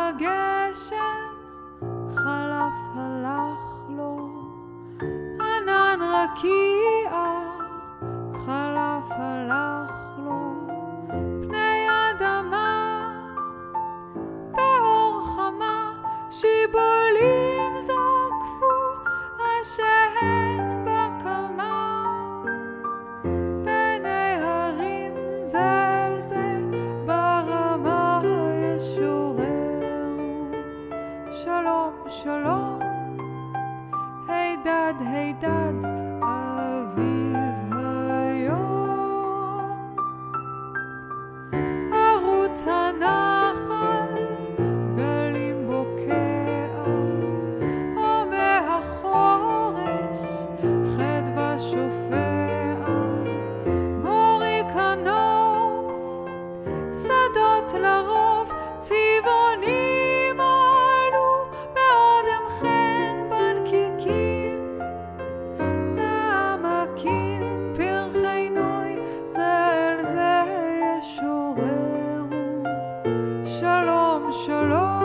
הגשם חלף הלך לו, ענן רקיע חלף הלך לו, פני אדמה באור חמה, שיבולים זקפו ראשיהן בקמה, בני הרים זה אל זה ברמה ישוררו. שלום שלום הידד הידד אביב היום, ערוץ הנחל גלים בוקע, או מהחורש חדווה שופע, מוריק הנוף שדות לרוב, צבעונים עלו בעוד הם חן בנקיקים, בעמקים פרחי נוי זה אל זה ישוררו. שלום שלום